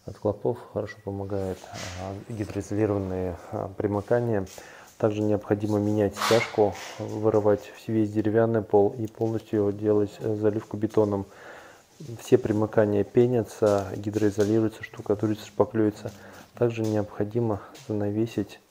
от клопов, хорошо помогает гидроизолированные примыкания. Также необходимо менять стяжку, вырывать весь деревянный пол и полностью делать заливку бетоном. Все примыкания пенятся, гидроизолируются, штукатурятся, шпаклюются. Также необходимо занавесить